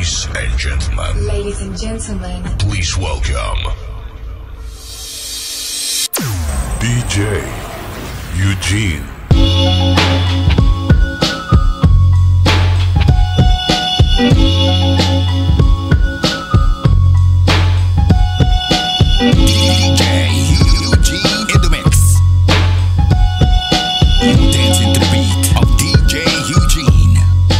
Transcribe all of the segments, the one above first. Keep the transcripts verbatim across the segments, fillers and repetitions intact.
Ladies and gentlemen. Ladies and gentlemen. Please welcome D J Eugene. D J Eugene in the mix. You dancing to the beat of D J Eugene.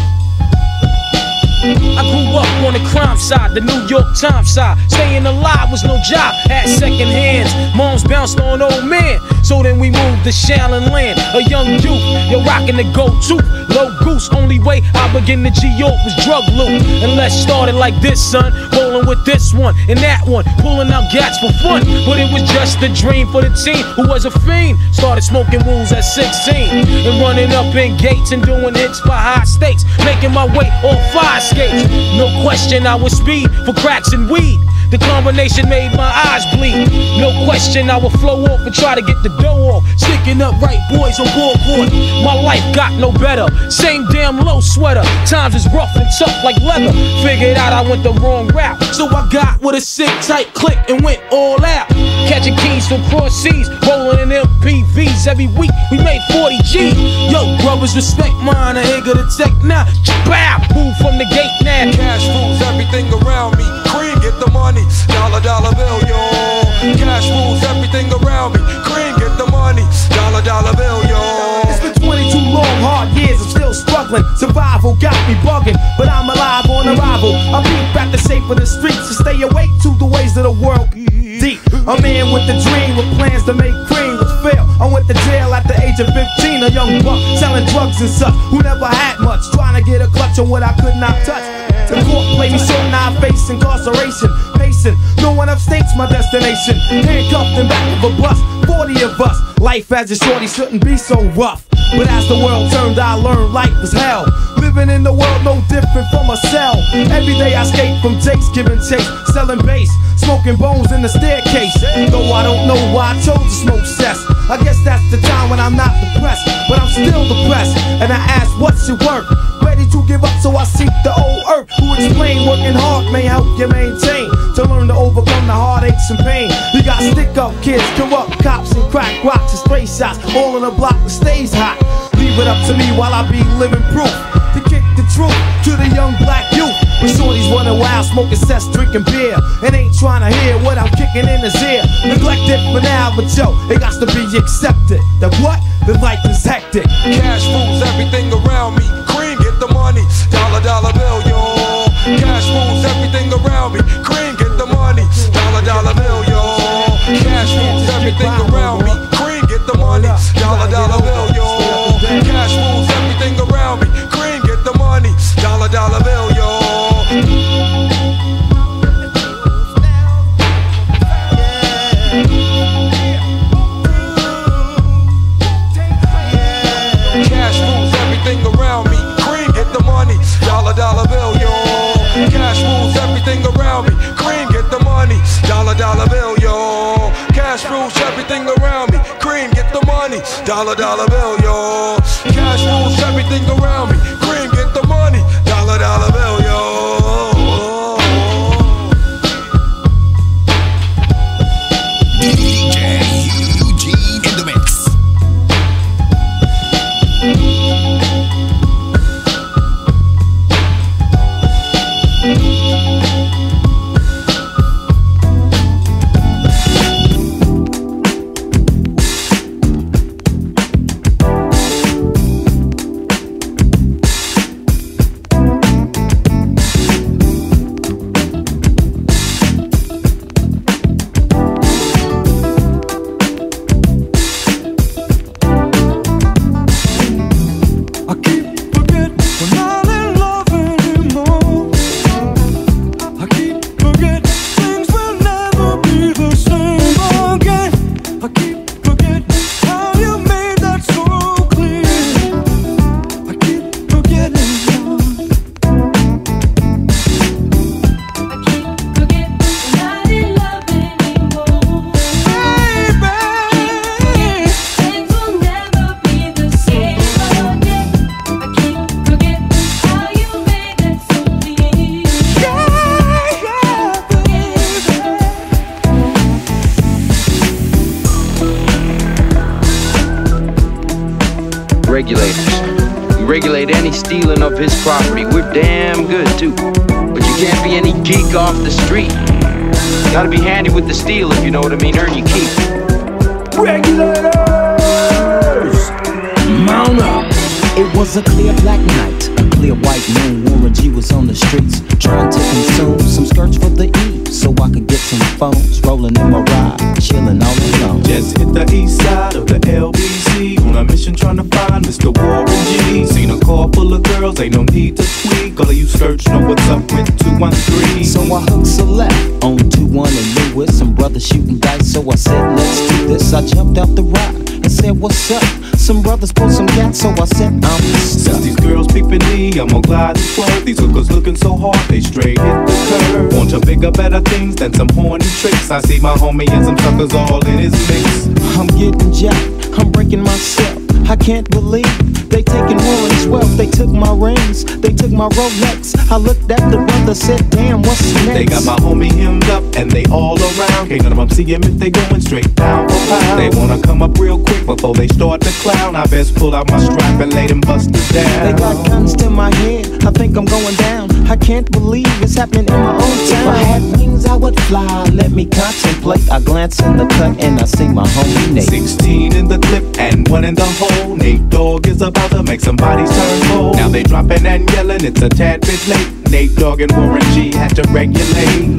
I grew up on the crime side, the New York Times side. Staying alive was no job, had second hands. Moms bounced on old men, so then we moved to Shaolin Land. A young youth, you're rocking the go-to. Low goose, only way I begin to G-York was drug loot. And let's start it like this, son. Rolling with this one and that one, pulling out gats for fun. But it was just a dream for the teen who was a fiend. Started smoking wools at sixteen and running up in gates and doing hits for high stakes, making my way on fire skates. No question I was speed for cracks and weed. The combination made my eyes bleed. No question I would flow off and try to get the dough off. Sticking up right boys on board. My life got no better. Same damn low sweater. Times is rough and tough like leather. Figured out I went the wrong route, so I got with a sick tight click and went all out. Catching keys from cross seas, rolling in M P Vs. Every week we made forty G's. Yo, brothers, respect mine. I ain't gonna take now. Bow, move from the gate now. Cash rules everything around me. Cream, get the money. Dollar, dollar bill, yo. Cash rules everything around me. Cream, get the money. Dollar, dollar bill, yo. It's been twenty-two long, hard years. I'm still struggling. Survival got me bugging, but I'm alive on arrival. I peep at the shape of the streets to stay awake to the ways of the world. Deep, a man with a dream with plans to make cream was fail. I went to jail at the age of fifteen, a young buck selling drugs and such, who never had much, trying to get a clutch on what I could not touch. The court played me so now I face incarceration. Pacing, no one upstates my destination. Handcuffed in back of a bus, forty of us. Life as a shorty shouldn't be so rough. But as the world turned, I learned life was hell. Living in the world no different from a cell. Every day I skate from Jake's, giving chase, selling bass, smoking bones in the staircase. Though I don't know why I chose to smoke cess. I guess that's the time when I'm not depressed, but I'm still depressed. And I ask, what's your work? Ready to give up, so I seek the old earth, who explain working hard may help you maintain, to learn to overcome the heartaches and pain. We got stick-up kids, corrupt cops, and crack rocks and stray shots, all in a block that stays hot. Leave it up to me while I be living proof to kick the truth to the young black youth. When shorties running wild, smoking cess, drinking beer, and ain't trying to hear what I'm kicking in his ear. Neglected for now, but yo, it got to be accepted. That what? The life is hectic. Cash rules everything around me. Cream, get the money. Dollar, dollar bill, yo. Cash rules everything around me. Cream, get the money. Dollar, dollar bill, yo. Cash rules everything around me. Cream, get the money. Dollar, dollar bill, yo. Cash rules everything around me. Cream, get the money. Dollar, dollar bill, yo. Cash rules everything around me. Cream, get the money. Dollar, dollar bill, yo. Cash rules everything around me. Cream, get the money. Dollar, dollar bill, yo. Cash rules everything around me. Cream, get the money. Dollar, dollar bill, yo. Cash rules everything around me. Cream, get the money. Dollar, dollar bill, yo. D J Eugene in the mix. regulators. We regulate any stealing of his property. We're damn good too. But you can't be any geek off the street. You gotta be handy with the steel, if you know what I mean. Earn your keep. Regulators! Mount up! It was a clear black night, a clear white moon. Warren G was on the streets, trying to consume some skirts for the E, so I could get some phones. Rolling in my ride, chilling all alone. Just hit the east side of the L B C, on a mission trying to find Mister Warren G. Seen a car full of girls, ain't no need to tweak. All of you skirts know what's up with two one three. So I hooked select on two one and Lewis, some brothers shooting dice. So I said, let's do this. I jumped out the ride and said, what's up? Some brothers pulled some gas, so I said, I'm stuck. Since these girls peeping me, I'm gonna glide and swerve. These hookers looking so hard, they straight hit the curve. Want to bigger, better things than some horny tricks. I see my homie and some suckers all in his mix. I'm getting jacked, I'm breaking myself. I can't believe they taking Warren's wealth. They took my rings, they took my Rolex. I looked at the brother, said, damn, what's next? They got my homie hemmed up and they all around. Can't none of them see him if they going straight down for pound. They wanna come up real quick before they start to clown. I best pull out my strap and lay them busters down. They got guns to my head, I think I'm going down. I can't believe it's happening in my own town. If I had wings, I would fly. Let me contemplate. I glance in the cut and I see my homie Nate. Sixteen in the clip and one in the hole. Nate Dogg is about to make somebody's turn cold. Now they dropping and yelling, it's a tad bit late. Nate Dogg and Warren G had to regulate.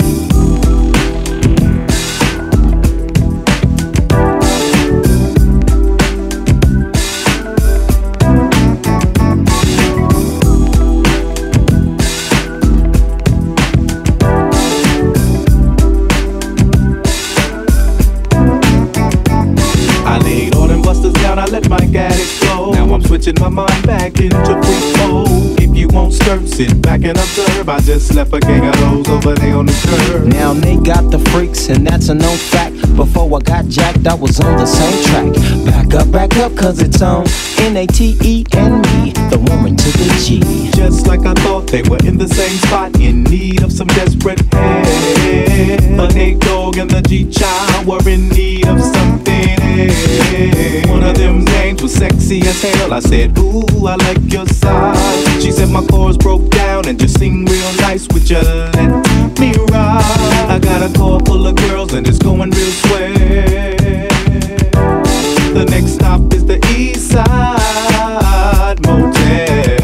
Switching my mind back into free mode. If you won't skirt, sit back and observe. I just left a gang of those over there on the curb. Now they got the freaks and that's a known fact. Before I got jacked, I was on the same track. Back up, back up, cause it's on N A T E and me, the woman to the G. Just like I thought, they were in the same spot, in need of some desperate help. The Nate Dogg and the G-Child were in need of something else. One of them names was sexy as hell. I said, ooh, I like your side. She said my chords broke down and just sing real nice. Would you let me ride? I got a car full of girls and it's going real swell. The next stop is the East Side Motel.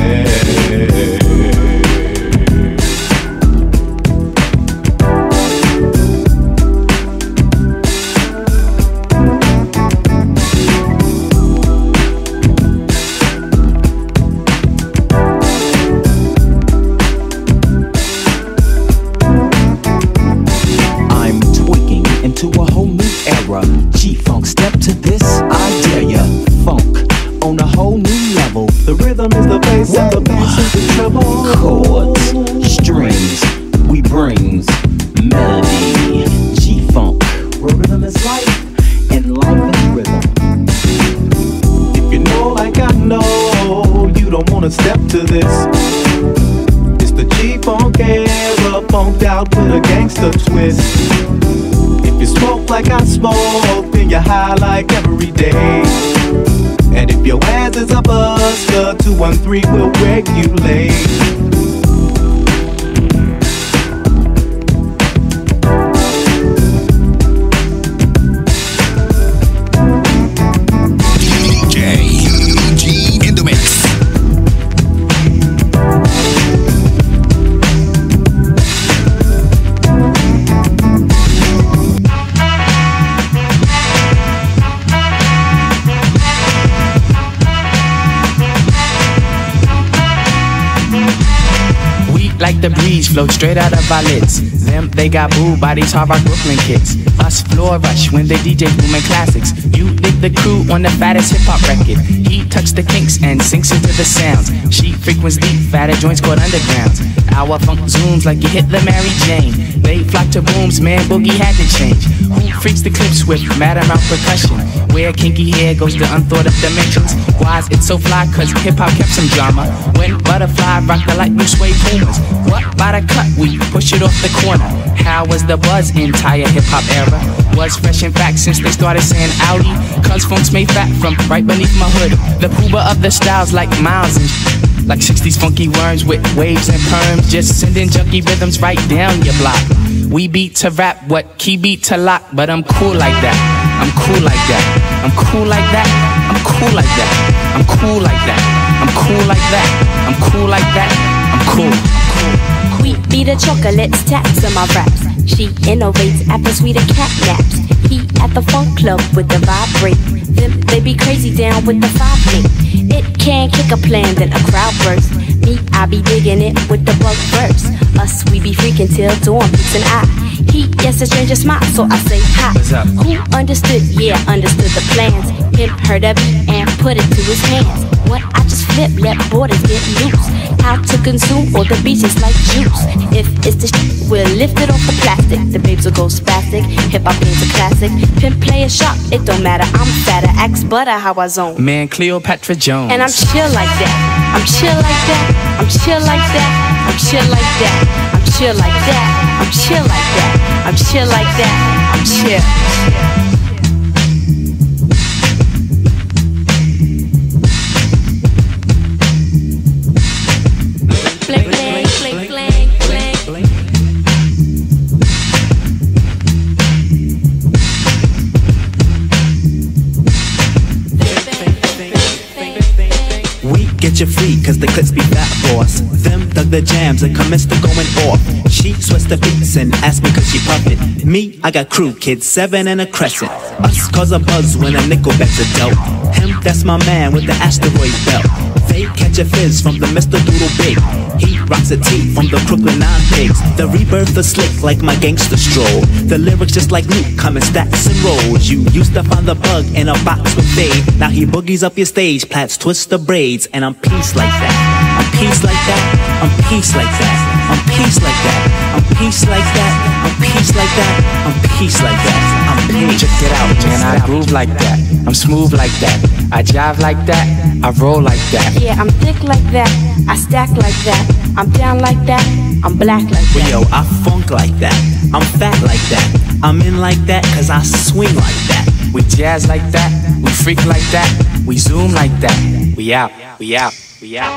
G-Funk, step to this, I dare ya. Funk on a whole new level. The rhythm is the bass and the bass is the treble. Chords, strings, we brings melody. G-Funk, where rhythm is life and life is rhythm. If you know like I know, you don't wanna step to this. It's the G-Funk era, funked out with a gangster twist. If you smoke like I smoke, then you're high like every day. And if your ass is a buster, two one three will regulate. D J Eugene in the mix. Like the breeze, float straight out of our lids. Them, they got booed by these hard rock Brooklyn kids. Us floor rush when they D J booming classics. You dig the crew on the fattest hip hop record. He tucks the kinks and sinks into the sounds. She frequents deep, fatter joints called undergrounds. Our funk zooms like you hit the Mary Jane. They flock to booms, man, boogie had to change. Who freaks the clips with mad amount percussion? Where kinky hair goes to unthought of dimensions. Why's it so fly? Cause hip-hop kept some drama. When Butterfly rocked the light blue suede Pumas. What by the cut? We push it off the corner. How was the buzz entire hip-hop era? Was fresh in fact since they started saying Audi. Cause funks made fat from right beneath my hood. The pooba of the styles like Miles and sh- like sixties funky worms with waves and perms. Just sending junky rhythms right down your block. We beat to rap, what key beat to lock. But I'm cool like that, I'm cool like that, I'm cool like that, I'm cool like that, I'm cool like that, I'm cool like that, I'm cool like that, I'm cool. We be the chocolates, taps in my raps. She innovates after sweeter cat naps. He at the funk club with the vibrate. Them they be crazy down with the five link. It can kick a plan, then a crowd burst. Me, I be digging it with the bug verse. Us, we be freaking till dawn, peace and I. He gets a stranger smile, so I say hi. Who understood? Yeah, understood the plans. Him heard of it and put it to his hands. What I just flip, let borders get loose. How to consume all the beaches like juice. If it's the shit, we'll lift it off the plastic. The babes will go spastic. Hip hop is a classic. Pimp play a shot, it don't matter. I'm fatter, axe butter, how I zone. Man, Cleopatra Jones. And I'm chill like that. I'm chill like that. I'm chill like that. I'm chill like that. I'm chill like that. I'm chill like that. I'm chill like that. I'm chill. Get you free, cause the clips be fat for us. Them dug the jams and commenced to going off. She sweats the beats and asked me cause she puffin'. Me, I got crew kids, seven and a crescent. Us cause a buzz when a nickel bets a dope. Him, that's my man with the asteroid belt. They catch a fizz from the Mister Doodle Big. He rocks a tee from the Crooklyn Nine Pigs. The rebirth is slick like my gangster stroll. The lyrics just like Luke, come in stacks and rolls. You used to find the bug in a box with Dave. Now he boogies up your stage, plats twist the braids. And I'm peace like that, I'm peace like that, I'm peace like that, I'm peace like that, I'm peace like that, I'm peace like that, I'm peace like that, I'm peace. Check it out, man, I groove like that, I'm smooth like that, I jive like that, I roll like that. Yeah, I'm thick like that, I stack like that, I'm down like that, I'm black like that. Yo, I funk like that, I'm fat like that, I'm in like that cause I swing like that. We jazz like that, we freak like that, we zoom like that. We out, we out, we out.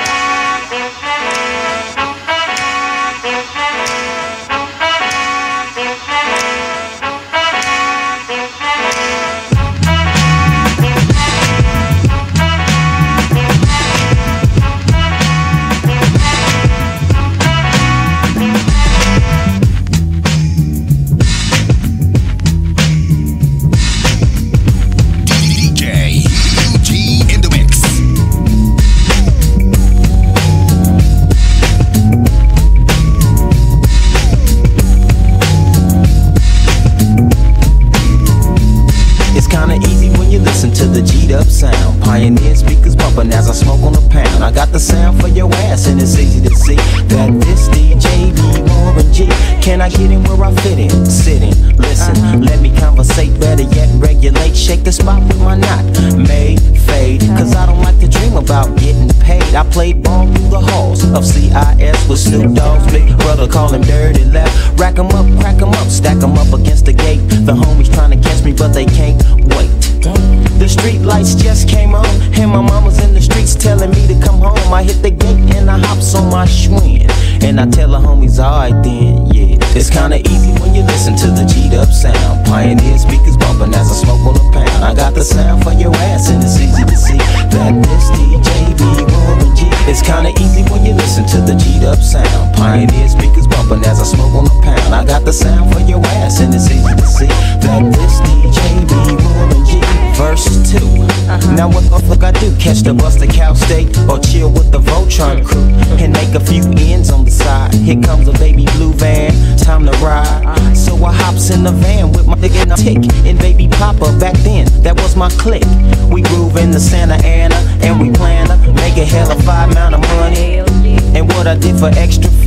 Pioneer speakers bumping as I smoke on a pound. I got the sound for your ass and it's easy to see that this D J be Warren G. Can I get in where I fit in? Sit in, listen, uh-huh. Let me conversate, better yet regulate. Shake the spot with my knot, made, fade. Cause I don't like to dream about getting paid. I played ball through the halls of C I S with Snoop Dogg's big brother, call him Dirty Left. Rack 'em up, crack 'em up, stack 'em up against the gate. The homies trying to catch me but they can't wait. The street lights just came on, and my mama's in the streets telling me to come home. I hit the gate and I hops on my Schwinn, and I tell the homies, alright then, yeah. It's kinda easy when you listen to the G'd up sound. Pioneer speakers bumping as I smoke on a pound. I got the sound for your ass and it's easy to see that this D J be Warren G. It's kinda easy when you listen to the G'd up sound. Pioneer speakers bumping as I smoke on a pound. I got the sound for your ass and it's easy to see that this D J be Warren G. Verse two. Uh-huh. Now what the fuck I do? Catch the bus to Cal State or chill with the Voltron crew and make a few ends on the side. Here comes a baby blue van, time to ride. Uh-huh. So I hops in the van with my nigga and a tick and baby Papa. Back then, that was my clique. We groove in the Santa Ana and we plan to make a hell of five amount of money. And what I did for extra fees was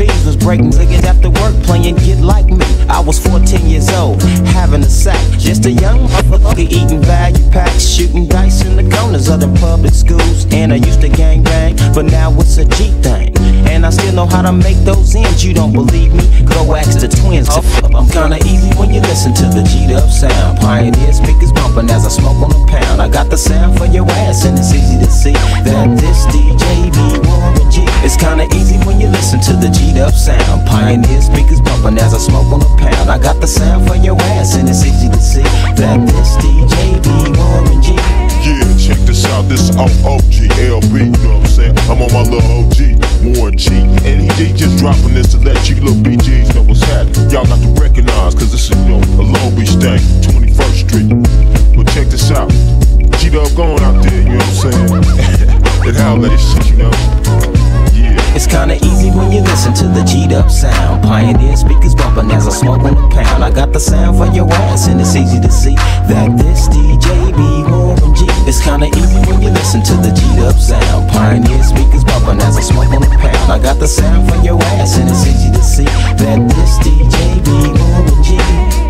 break niggas after work playing Get Like Me. I was fourteen years old, having a sack. Just a young motherfucker eating value packs, shooting dice in the corners of the public schools. And I used to gang bang, but now it's a G thing. And I still know how to make those ends. You don't believe me? Go ask the twins. I'm kinda easy when you listen to the G'd up sound. Pioneer speakers bumping as I smoke on a pound. I got the sound for your ass, and it's easy to see that this D J be Warren G. It's kinda easy when you listen to the G'd up sound. Pioneer speakers bumping as I smoke on a pound. I got the sound for your ass, and it's easy to see that this D J be Warren G. Yeah, check this out, this is O O G L B, you know what I'm saying? I'm on my little O G, Warren G. And he, he just dropping this to let you little B Gs know what's happening. Y'all got to recognize, cause this is, you know, a Long Beach thing, twenty-first Street. But check this out, G-Dub going out there, you know what I'm saying? And how that shit, you know? Yeah. It's kinda easy when you listen to the G'd up sound. Pioneer speakers bumping as I smoke on a pound. I got the sound for your ass, and it's easy to see that this D J be Warren G. It's kinda easy when you listen to the G'd up sound. Pioneer speakers bumping as I smoke on a pound. I got the sound for your ass, and it's easy to see that this D J be Warren G.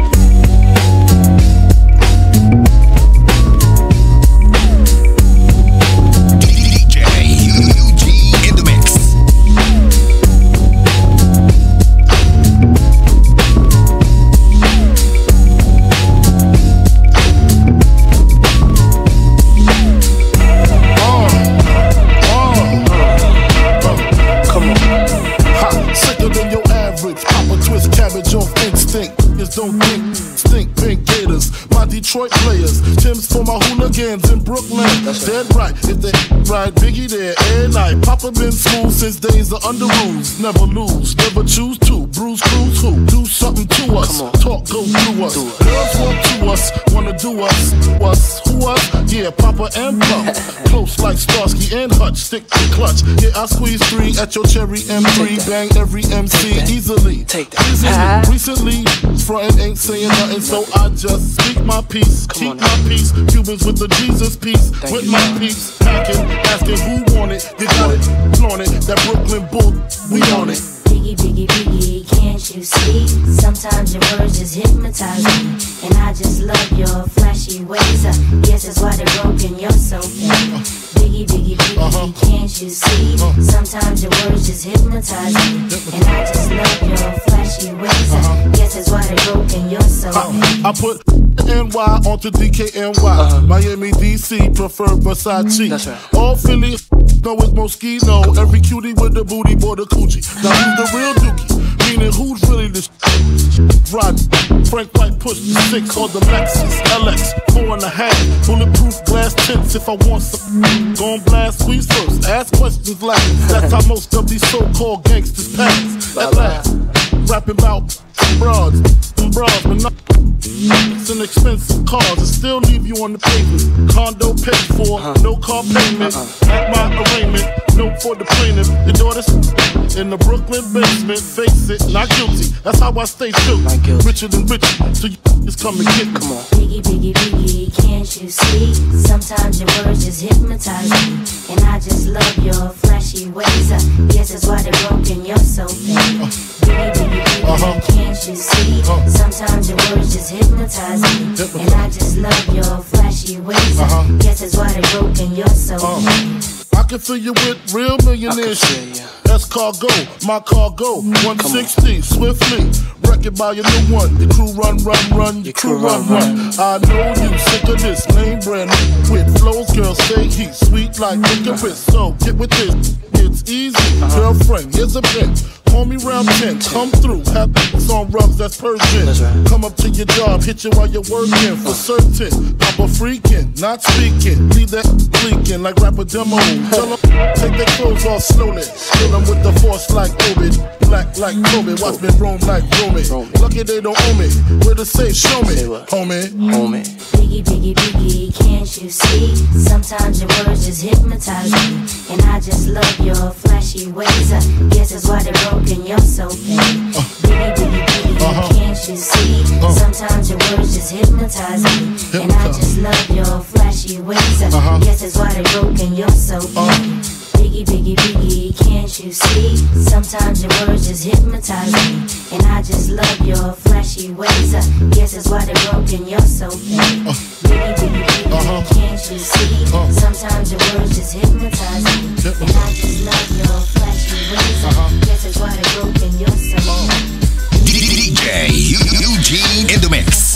Don't think, stink, pink gators. My Detroit players, Tim's for my hooligans in Brooklyn. That's dead right, if they ride Biggie there every night. Papa been smooth since days of under rules. Never lose, never choose to. Bruise, cruise, who? Do something to us. Talk, go through us. Girls walk to us, wanna do us. Us, who us? Yeah, Papa and Pop. Close like Starsky and Hutch, stick to clutch. Yeah, I squeeze three at your cherry M three. Bang every M C easily. Take that. Easily. Recently, frontin' ain't saying nothing, so I just speak my peace. Keep my peace. Cubans with the Jesus peace. With my peace. Packing, asking who want it. You got it, flaunt it. That Brooklyn bull, we on it. Biggie, biggie, biggie, can't you see? Sometimes your words just hypnotize me. And I just love your flashy ways. I guess that's why they're broken, you're so fake. Biggie, biggie, biggie, uh-huh. Can't you see? Uh-huh. Sometimes your words just hypnotize me. And I just love your flashy ways. Uh-huh. Guess that's why they're broken, you're so fake. I, I put N Y onto D K N Y. Uh-huh. Miami, D C, prefer Versace. That's right. All Philly know it's Moschino. Every cutie with the booty, boy, the coochie. Now who's the real dookie? Meaning who's really the sh- Rod, Frank White push the six or the Lexus L X, four and a half. Bulletproof glass tints if I want some. Gon' blast, squeeze first, ask questions last. That's how most of these so-called gangsters pass. At last, rapping about broads, bras, but not it's an expensive cars. It still leave you on the pavement. Condo paid for, uh-huh. No car payment. Uh-huh. At my arraignment, no for the plaintiff. Your daughter's in the Brooklyn basement. Face it, not guilty. That's how I stay true. Richer than richer, so you just come and get me. Come on. Biggie, biggie, biggie, can't you see? Sometimes your words just hypnotize me. And I just love your flashy ways. I guess that's why they're broken, you're so fake. Uh, biggie, biggie, biggie, uh-huh. Can't you see? Uh, Sometimes your words just hypnotize me. Hypnotize. And I just love your flashy ways. Uh-huh. Guess that's why they're broken, you're so uh, fake. I can fill you with real millionaire shit. That's cargo, my cargo. one sixty, swiftly. Wreck it by your new one. Your crew run, run, run. Your crew run, run. I know you sick of this lame brand with flows. Girls say he's sweet like licorice. So get with this. It's easy. Girlfriend, here's a pen. Call me round ten, come through, have this on rubs, that's Persian. That's right. Come up to your job, hit you while you're working, for certain. Papa freaking, not speaking, leave that leaking like rapper demo. Tell them, take their clothes off slowly, kill them with the force like Obed, black like Kobe, watch me roam like Romy. Lucky they don't own me, where to say, show me, homie, homie. Biggie, biggie, biggie, can't you see? Sometimes your words just hypnotize me. And I just love your flashy ways. I guess that's why they're broken, you're so fake. Uh, biggie, biggie, biggie, uh-huh. Can't you see? Uh, Sometimes your words just hypnotize me. Hypnotize. And I just love your flashy ways. I uh-huh. guess that's why they're broken, you're so fake. Uh, Biggie, biggie, biggie, can't you see? Sometimes your words just hypnotize me, and I just love your flashy ways. I guess that's why they're broken, you're so fake. Biggie, biggie, biggie, can't you see? Sometimes your words just hypnotize me, and I just love your flashy ways. I guess that's why they're broken, you're so fake. D J Eugene in the mix.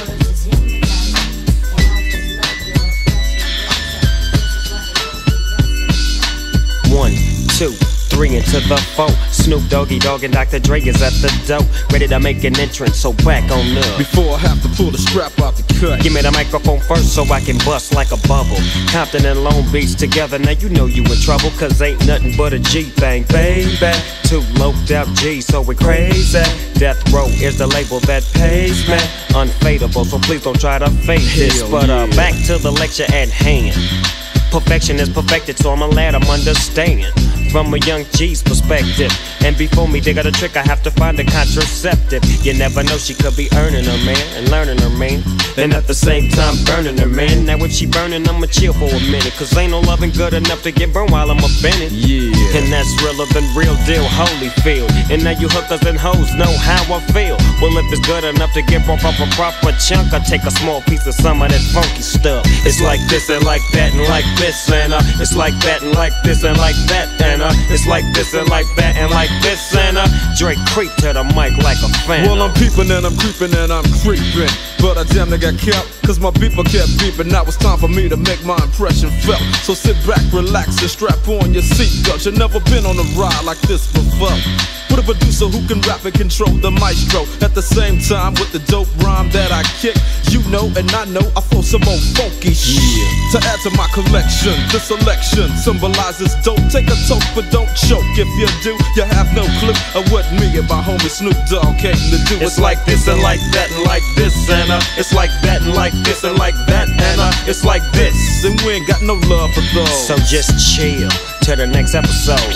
One, two, three into the four. Snoop Doggy Dogg and Doctor Dre is at the door, ready to make an entrance, so back on up. Before I have to pull the strap out the cut, give me the microphone first so I can bust like a bubble. Compton and Long Beach together, now you know you in trouble, cause ain't nothing but a G thing, baby. Two loped out G's, so we crazy. Death Row is the label that pays me. Unfadable, so please don't try to fake this. Hell but uh, yeah. back to the lecture at hand. Perfection is perfected, so I'm a lad, I'm understand from a young G's perspective. And before me dig out a trick, I have to find a contraceptive. You never know, she could be earning her man and learning her man, and at the same time burning her man. Now if she burning, I'ma chill for a minute, cause ain't no loving good enough to get burned while I'm offended. Yeah. And that's realer than real deal, Holyfield. And now you hookers and hoes know how I feel. Well, if it's good enough to get broke off a proper chunk, I take a small piece of some of that funky stuff. It's like this and like that and like this and uh, it's like that and like this and like that and uh, it's like this and like that and like this and uh, Drake creep to the mic like a fan. Well, I'm peeping and I'm creeping and I'm creeping, but I damn near got kept, cause my beeper kept beeping. Now it's time for me to make my impression felt. So sit back, relax, and strap on your seatbelt. You've never been on a ride like this before, with a producer who can rap and control the maestro at the same time with the dope rhyme that I kick. You know and I know I flow some old funky shit. Yeah. To add to my collection, the selection symbolizes dope. Take a toke but don't choke. If you do, you have no clue of what me and my homie Snoop Dogg came to do. It's like this and like that and like this and uh, it's like that and like this and like that and uh, it's like this, and we ain't got no love for those. So just chill till the next episode.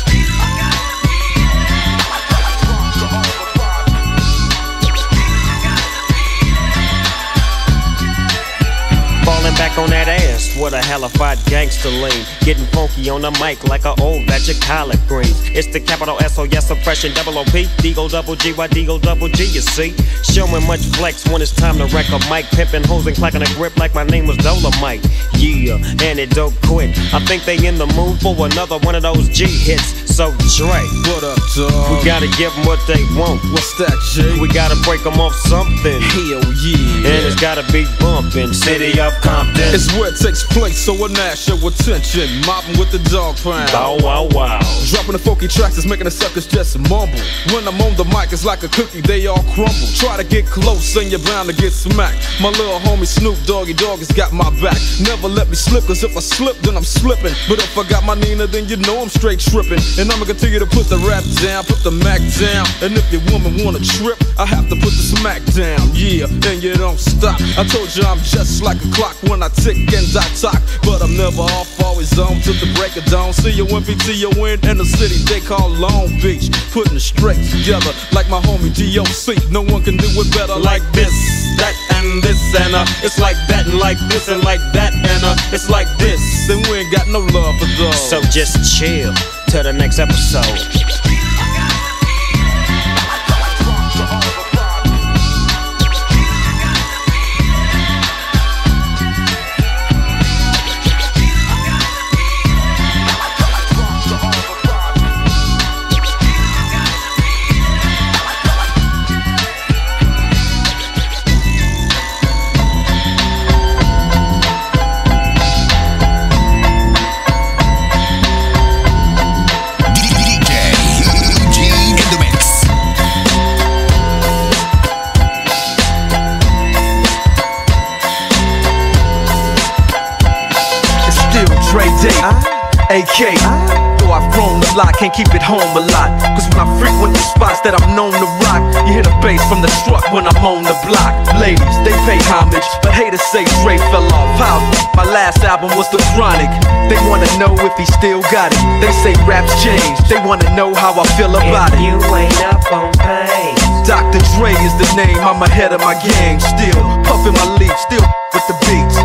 Falling back on that ass, what a hellified gangster lean. Getting funky on the mic like a old batch of collard greens. It's the capital S O S oppression, double O P, D-O double G, Y D O double G, you see. Showing much flex when it's time to wreck a mic. Pimping hoes and clacking a grip like my name was Dolomite. Yeah, and it don't quit. I think they in the mood for another one of those G hits. So Dre, what up, dog? We gotta give them what they want. What's that, G? We gotta break them off something. Hell yeah. And it's gotta be bumpin'. City of Compton. It's where it takes place, so I nash your attention. Mopping with the dog pound. Bow wow wow. Dropping the funky tracks is making the suckers just mumble. When I'm on the mic, it's like a cookie, they all crumble. Try to get close and you're bound to get smacked. My little homie Snoop Doggy Dogg has got my back. Never let me slip, cause if I slip, then I'm slipping. But if I got my Nina, then you know I'm straight tripping. And I'ma continue to put the rap down, put the Mac down. And if your woman wanna trip, I have to put the smack down. Yeah, and you don't stop. I told you I'm just like a clock when I tick and I talk. But I'm never off, always on till the break of dawn. C O M P T O N in the city they call Long Beach. Putting it straight together like my homie D O C. No one can do it better like this, that and this and uh, it's like that and like this and like that and uh, it's like this. Then we ain't got no love for those. So just chill till the next episode. A K, though I've grown a lot, can't keep it home a lot. Cause when I frequent the spots that I'm known to rock, you hear the bass from the truck when I'm on the block. Ladies, they pay homage, but haters say Dre fell off. How? My last album was The Chronic. They wanna know if he still got it. They say raps changed, they wanna know how I feel about if it. You ain't up on pain. Doctor Dre is the name, I'm ahead of my game. Still puffin' my leaf, still with the beats.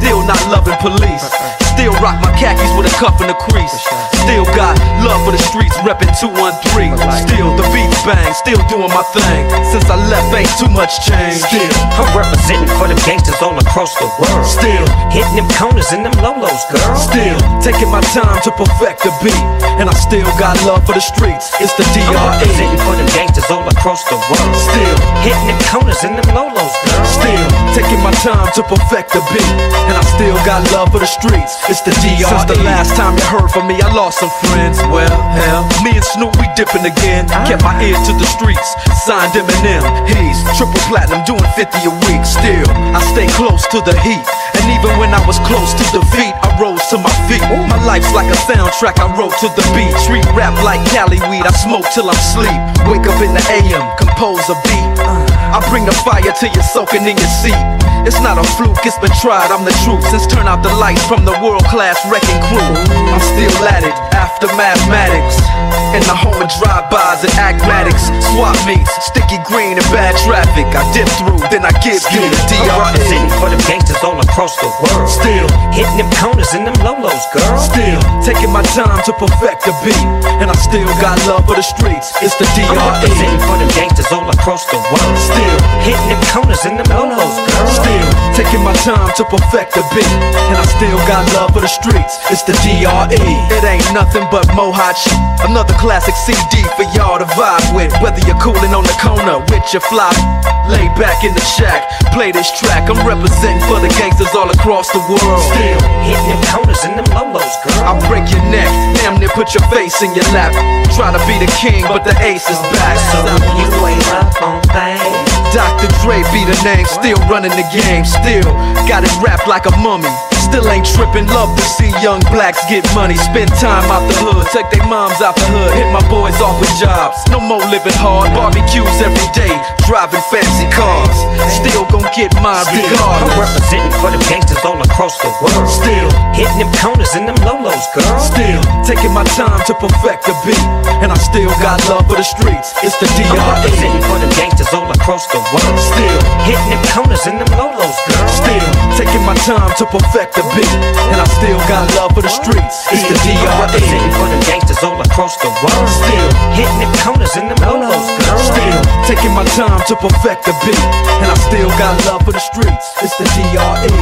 still not loving police. Still rock my khakis with a cuff and a crease. Still got love for the streets, reppin' two one three. Still the beats bang, still doing my thing. Since I left, ain't too much change. Still, I'm representing for them gangsters all across the world. Still, hitting them corners and them lolos, girl. Still, taking my time to perfect the beat. And I still got love for the streets. It's the D R E. I'm representing for them gangsters all across the world. Still, hitting them corners and them lolos, girl. Still, taking my time to perfect the beat. And I still got love for the streets. It's the D R E. Since the last time you heard from me, I lost some friends. Well, hell, me and Snoop, we dipping again. Kept my ear to the streets, signed Eminem. He's triple platinum, doing fifty a week. Still, I stay close to the heat. And even when I was close to defeat, I rose to my feet. My life's like a soundtrack, I wrote to the beat. Street rap like Cali weed, I smoke till I'm sleep. Wake up in the A M, compose a beat. I bring the fire till you're soaking in your seat. It's not a fluke, it's been tried, I'm the truth. Since turn out the lights from the world-class wrecking crew, I'm still at it, after mathematics. In the home of drive-bys and acmatics. Swap meets, sticky green and bad traffic. I dip through, then I give you the D R E. I'm representing for them gangsters all across the world. Still, hitting them corners and them lolos, girl. Still, taking my time to perfect the beat. And I still got love for the streets. It's the D R E. I'm representing for them gangsters all across the world. Still, hitting them corners and them lolos, girl. Still, taking my time to perfect the beat. And I still got love for the streets. It's the D R E. It ain't nothing but mo hot shit. Another classic C D for y'all to vibe with. Whether you're coolin' on the corner with your fly, lay back in the shack, play this track. I'm representing for the gangsters all across the world. Still, hitting them corners and them lolos, girl. I'll break your neck, damn near put your face in your lap. Try to be the king, but the ace is back. So you ain't up on things. Doctor Dre be the name, still running the game. Still, got it wrapped like a mummy. Still ain't trippin', love to see young blacks get money. Spend time out the hood, take their moms out the hood. Hit my boys off with jobs, no more living hard. Barbecues every day, driving fancy cars. Still gon' get mine regardless. I'm representing for them gangsters all across the world. Still, hitting them corners and them lolos, girl. Still, taking my time to perfect the beat. And I still got love for the streets. It's the D R E. I'm representing for them gangsters all across the world. Still, hitting them corners and them lolos, girl. Still, taking my time to perfect the beat. And I still got love for the streets. It's the D R E. I'm representing for them gangsters all across the world. Still, hitting them corners and them lolos, girl. Still, taking my time to perfect the beat. And I still got love for the streets. It's the D R E.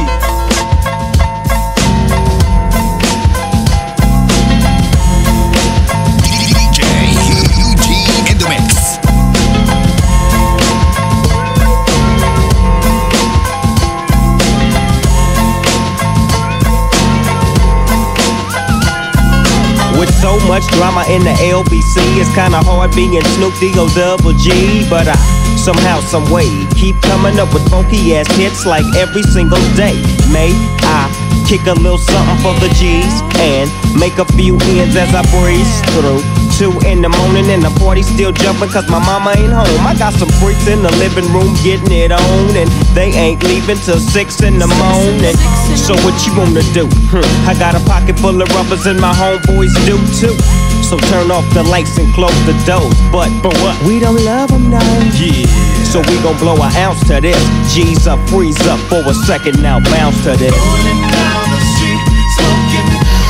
With so much drama in the L B C, it's kinda hard being Snoop D O Double G. But I somehow, someway keep coming up with funky ass hits like every single day. May I kick a little something for the G's and make a few ends as I breeze through. Two in the morning and the party still jumping cause my mama ain't home. I got some freaks in the living room getting it on, and they ain't leaving till six in the morning. So what you wanna do? Hmm. I got a pocket full of rubbers and my homeboys do too. So turn off the lights and close the doors. But for what? We don't love them now. Yeah. So we gon' blow an ounce to this. G's up, freeze up for a second now, bounce to this. Rolling down the street, smoking,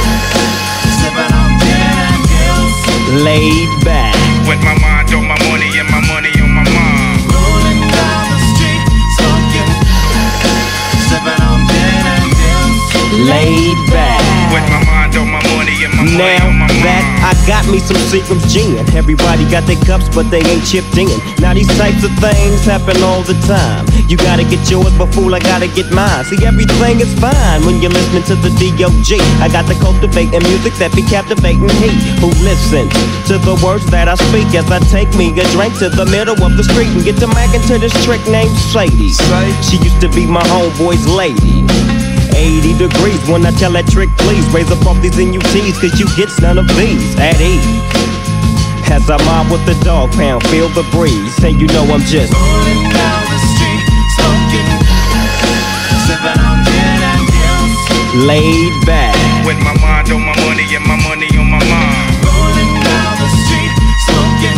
sipping on gin and gills. Laid back. With my mind on my money and my money on my mind. Rolling down the street, smoking, sipping on gin and gills. Laid back. With my mind on my money and my money Now on my mind. that I got me some Seagram's gin. Everybody got their cups, but they ain't chipped in. Now these types of things happen all the time. You gotta get yours, but fool, I gotta get mine. See, everything is fine when you're listening to the D O G. I got the cultivating music that be captivating he who listens to the words that I speak as I take me a drink to the middle of the street and get to mackin' to this trick named Sadie. She used to be my homeboy's lady. eighty degrees when I tell that trick, please raise up off these N U Ts, cause you get none of these at ease. As I mob with the dog pound, feel the breeze, and you know I'm just rolling down the street, smoking, sipping on gin and gills. Laid back. With my mind on my money and my money on my mind. Rolling down the street, smoking,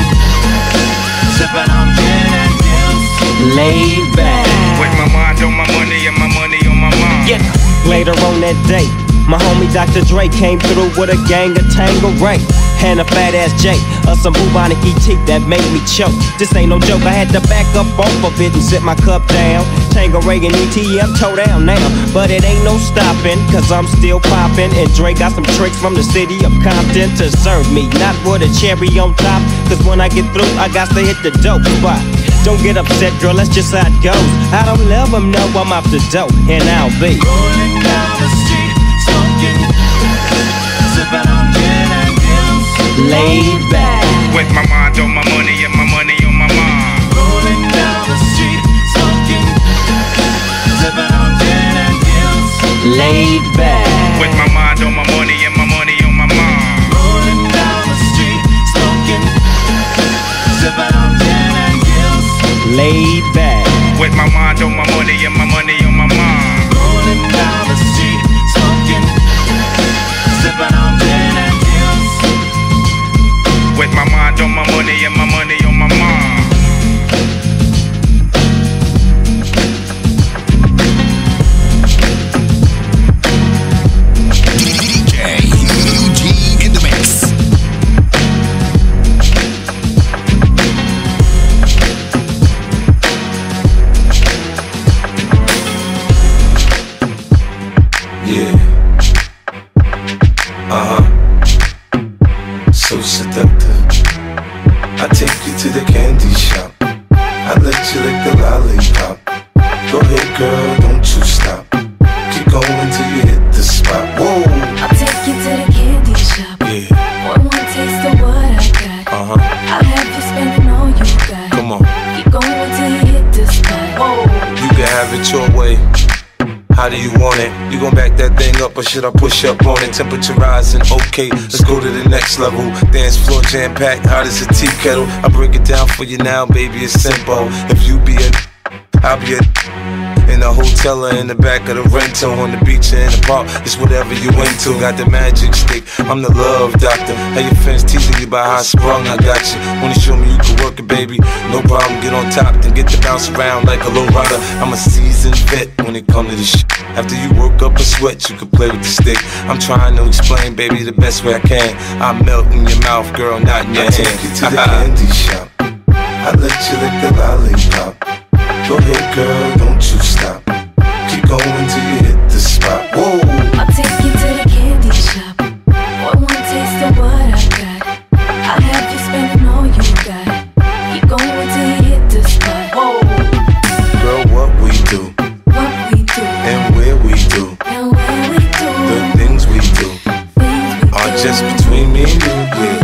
sipping on gin and gills. Laid back. With my mind on my money and my money on my mind. Yeah. Laid Later on that day, my homie Doctor Dre came through with a gang of Tangeray and a fat ass J of some bubonic E T that made me choke. This ain't no joke, I had to back up off of it and sit my cup down. Tangeray and E T, I'm toe down now, but it ain't no stopping, cause I'm still popping. And Dre got some tricks from the city of Compton to serve me, not with a cherry on top, cause when I get through, I got to hit the dope spot. Don't get upset, girl, that's just how it goes. I don't let them know I'm off the dope, and I'll be rolling down the street, smoking, sipping on gin and gills, laid back, with my mind on my money and my money on my mind. Rolling down the street, smoking, sipping on gin and gills, laid back, with my mind on my money and my money on my mind. Rolling down the street, smoking, sipping on gin and gills, laid back, with my mind on my money and my money on my mind. Rolling down the street, smoking, sipping on gin and gills, with my mind on my money and my money on my mind. D J Eugene in the mix. Yeah. Uh-huh. So seductive. I take you to the candy shop. I let you lick the lollipop. Go ahead, girl, don't you stop. Keep going till you hit the spot. Whoa. I'll take you to the candy shop. Yeah. One more taste of what I got. Uh-huh. I'll have you spending all you got. Come on. Keep going till you hit the spot. Whoa. You can have it your way. How do you want it? You gon' back that thing up or should I push up on it? Temperature rising, okay, let's go to the next level. Dance floor jam packed, hot as a tea kettle. I break it down for you now, baby, it's simple. If you be a, I'll be a in the hotel or in the back of the rental, on the beach or in the park, it's whatever you into. Got the magic stick, I'm the love doctor. How your fans teasing you about how I sprung, I got you. Wanna show me you can work it, baby? No problem, get on top, then get to bounce around like a low rider. I'm a seasoned vet when it comes to this shit. After you work up a sweat, you can play with the stick. I'm trying to explain, baby, the best way I can. I melt in your mouth, girl, not in your hand. I take you to the candy shop. I let you lick the lollipop. Go ahead, girl, don't you stop. Keep going till you hit the spot. Whoa. I'll take you to the candy shop. One more taste of what I got. I'll have you spending all you got. Keep going till you hit the spot. Whoa. Girl, what we do, What we do, and where we do, and where we do, the things we do, are just between me and you,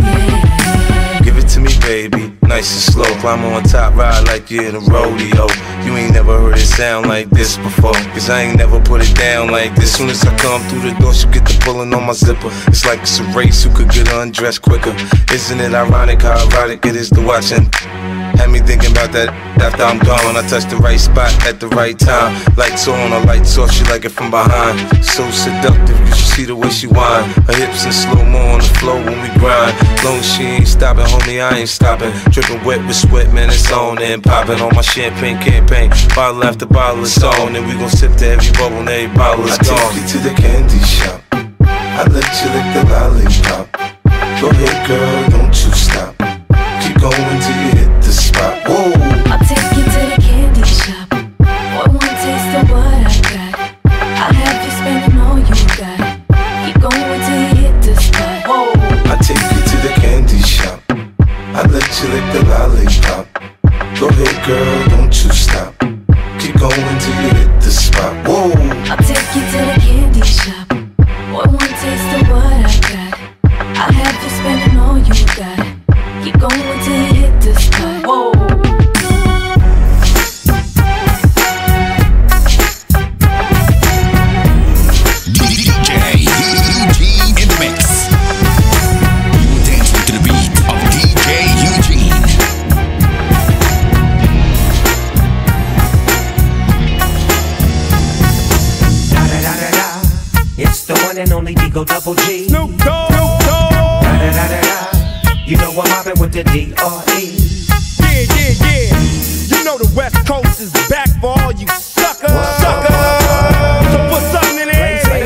yeah. Give it to me, baby, nice and slow. Climb on top, ride like you're in a rodeo. You ain't never heard it sound like this before, cause I ain't never put it down like this. Soon as I come through the door, she get the pulling on my zipper. It's like it's a race, who could get undressed quicker. Isn't it ironic how erotic it is to watch and had me thinking about that after I'm gone. I touched the right spot at the right time. Lights on, or lights off, she like it from behind. So seductive, you should see the way she whine. Her hips in slow-mo on the floor when we grind. Long as she ain't stopping, homie, I ain't stopping. Dripping wet with sweat, man, it's on and popping on my champagne campaign. Bottle after bottle, it's on, and we gon' sip to every bubble and every bottle is gone. I take you to the candy shop. I let you lick the lollipop. Go ahead, girl, don't you stop. Keep going till you hit the spot. Whoa. I'll take you to the candy shop. One more taste of what I got. I'll have you spending all you got. Keep going till you hit the spot. Whoa. I take you to the candy shop. I let you lick the lollipop. Go ahead, girl, don't you stop. Keep going till you hit the spot. Whoa. I'll take you to the candy shop. One more taste of what I got. I'll have you spending all you got. Keep going till you hit the spot. Whoa. D J Eugene in the mix. You dancing to the beat of D J Eugene. Da da da da da. It's the one and only Digo Double G. Snoop Dogg. Da da da da da. You know I'm mobbing with the D R E. Yeah, yeah, yeah. You know the West Coast is back for all you suckers. Suckers. So put something in the air.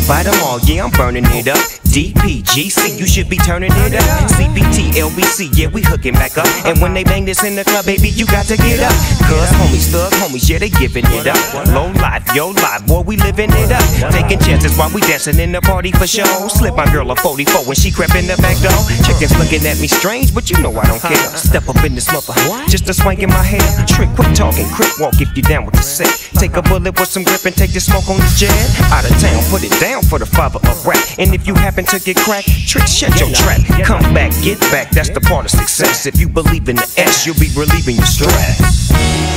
Fight them all, yeah, I'm burning it up. D P G C, you should be turning it up. C B T, L B C, yeah, we hooking back up. And when they bang this in the club, baby, you got to get up. Cuz homies, thug homies, yeah, they giving it up. Low life, yo life, boy, we living it up. Taking chances while we dancing in the party for show. Slip my girl a forty-four when she crept in the back door. Chickens looking at me strange, but you know I don't care. Step up in this mother, just a swank in my hair. Trick, quit talking, quick walk if you down with the set. Take a bullet with some grip and take the smoke on the jet. Out of town, put it down for the father of rap. And if you happen to get cracked, trick, shut your trap. Come back, get back, that's the part of success. If you believe in the S, you'll be relieving your stress.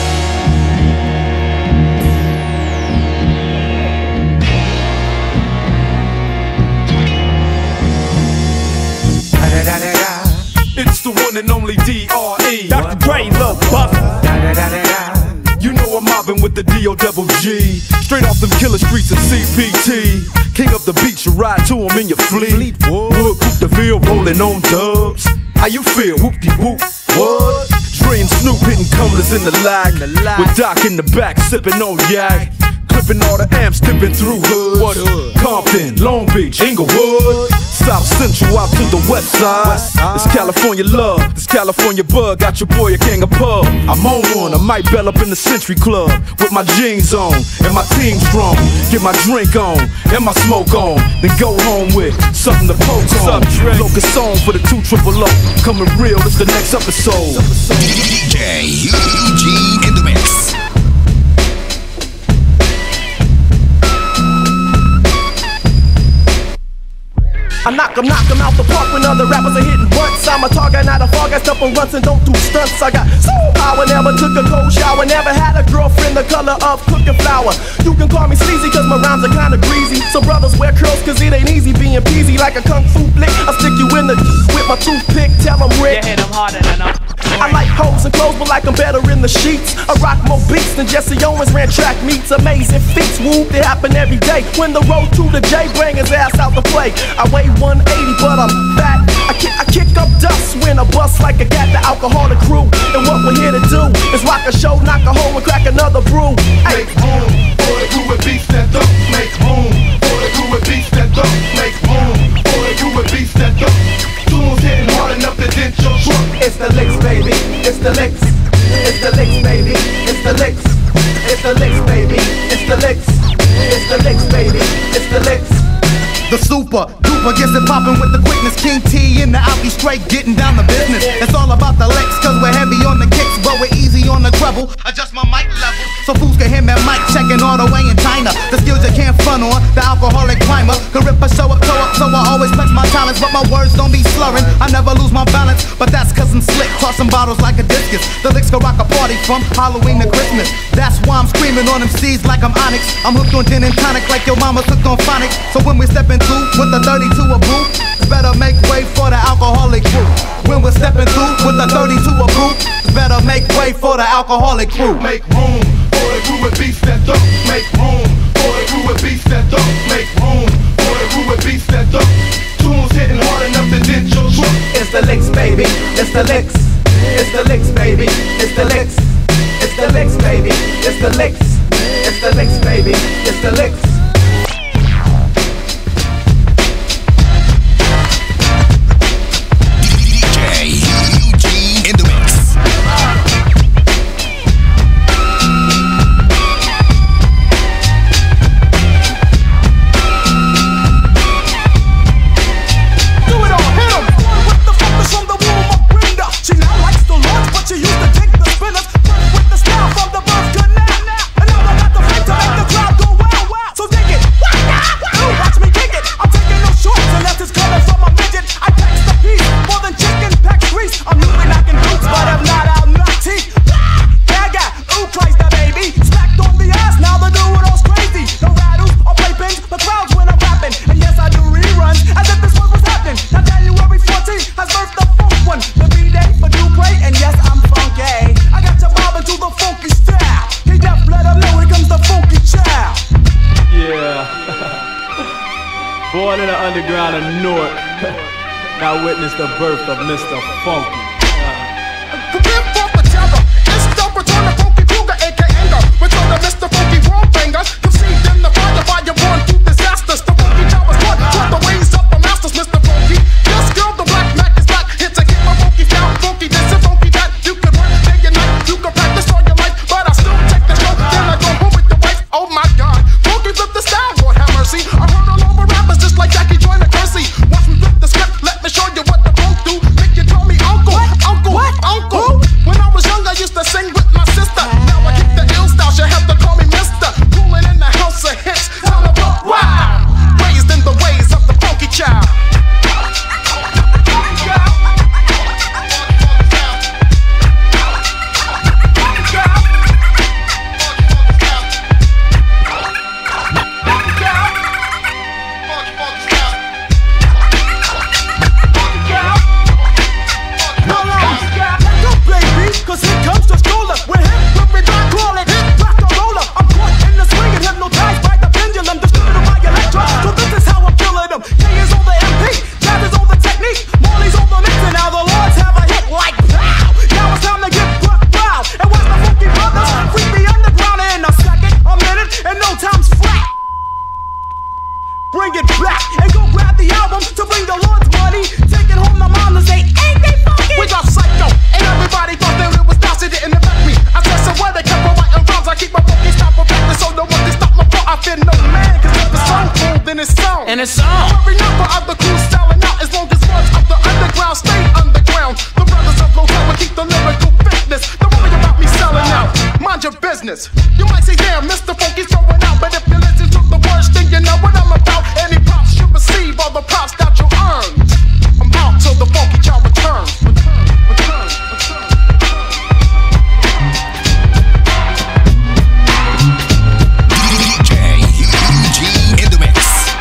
It's the one and only D R E Doctor Dre, Lil Buck. You know I'm mobbing with the D O double G. Straight off them killer streets of C P T. King up the beach, you ride to him in your fleet. Wood, the field rolling on dubs. How you feel? Whoop-de-whoop. What? Dre and Snoop hitting cumblers in the lag. With Doc in the back, sipping on yak. Clipping all the amps, dipping through hoods. What hood? Compton, Long Beach, Inglewood. South Central out to the west side. It's California love, this California bug. Got your boy a gang of pub. I'm on one, I might bell up in the Century Club. With my jeans on, and my team strong. Get my drink on, and my smoke on. Then go home with something to poke on. Locus song for the two triple O. Coming real, it's the next episode. D J Eugene in the mix. I knock 'em, knock 'em out the park when other rappers are hitting once. I'm a target, not a fog. I step on runs and don't do stunts. I got soul power, never took a cold shower. Never had a girlfriend the color of cooking flour. You can call me sleazy cause my rhymes are kinda greasy. So brothers wear curls cause it ain't easy being peasy. Like a kung fu flick, I stick you in the with my toothpick. Tell 'em Rick, You hit 'em harder than I'm. I like hoes and clothes, but like I'm better in the sheets. I rock more beats than Jesse Owens ran track meets. Amazing feats, woo, they happen every day. When the road to the J, bring his ass out to play. I weigh one eighty, but I'm fat. I kick, I kick up dust when I bust like a cat, the alcoholic crew. And what we're here to do is rock a show, knock a hole, and crack another brew. Hey. Make room for the crew with beats that up. Make room for the crew with beats that up. Make room for the crew with beats that up. Tunes hitting hard enough to dent your truck. It's the licks, baby. It's the licks. It's the licks, baby. It's the licks. It's the licks, baby. It's the licks. It's the licks, baby. It's the licks. The super duper gets it poppin' with the quickness. King T in the Alki straight getting down the business. It's all about the licks cause we're heavy on the kicks, but we're easy on the treble. Adjust my mic level so fools can hear me mic checking all the way in China. The skills you can't front on, the alcoholic climber can rip a show up, toe up, so I always flex my talents, but my words don't be slurring. I never lose my balance, but that's cause I'm slick, tossing bottles like a discus. The licks can rock a party from Halloween to Christmas. That's why I'm screaming on them C's like I'm Onyx. I'm hooked on gin and tonic like your mama's hooked on phonics. So when we step into with the thirty-two a brew, better make way for the alcoholic crew. When we're stepping through with the thirty-two a brew, better make way for the alcoholic crew. Make room for the crew with beats that up. Make room for the crew with beats that up. Make room for the crew with beats that up. Tunes hitting hard enough to dent your truck. It's the licks, baby. It's the licks. It's the licks, baby. It's the licks. It's the licks, baby. It's the licks. It's the licks, baby. It's the licks. In the mix. Do it all, hit 'em. With the focus on the womb of Brenda. She now likes the launch, but she used to take the spinners. First with the style from the birth canal. And now I got the fake to make the crowd go wild, wild. So dig it. Ooh, watch me kick it. I'm taking no shorts unless it's coming from a midget. I tax the piece more than chicken packs grease. I'm usually knocking boots, but I'm not out my teeth. Gaga, ooh, Christ, the baby. Smacked on the ass, now the dude all's crazy. No rattles or playpins, but crowds when I'm rapping. And yes, I do reruns as if this was what's happening. Now January fourteenth has birthed the funk one. The B-Day for Duplay, and yes, I'm funky. I got your bobbing to the funky style. He deaf, let him know when it comes to funky child. Yeah. Born in the underground of Newark. Now witness the birth of Mister Funky. Prepare for the terror. It's the return of Funky Kruger, aka Anger. Return of Mister Funky World Banger. Conceived in the fire, fire born through disasters. The Funky child. Cause here comes the stroller. We're hip when we don't call it hip rock and roller. I'm caught in the swing and hypnotized by the pendulum, distributed by electro. So this is how I'm killing them. K is on the M P, Jab is on the technique, Marley's on the mix, and now the Lords have a hit like pow. Now it's time to get buck wild. And watch the Funky Brothers freak the underground in a second, a minute, and no time's flat. Bring it back and go grab the album to bring the Lord's money. Take it home to mom and say, ain't they funky? We got psycho, and everybody thought that it was nice. It didn't affect me. I said some word, they kept on writing rhymes. I keep my funky stop for practice, so no one can stop my flow. I fear no man, cause if it's so cool, then it's on. And it's on. Every number of the crew styling out, as long as ones of the underground stay underground. The brothers of Lotel will keep the lyrical fitness. Don't worry about me selling out. Mind your business. You might say, damn, Mister Funky's throwing out, but if you listen to the words, then you know what I'm about. Any props you receive are the props that you earn. I'm out till the funky child returns. Return, return, return. D J Eugene in the mix.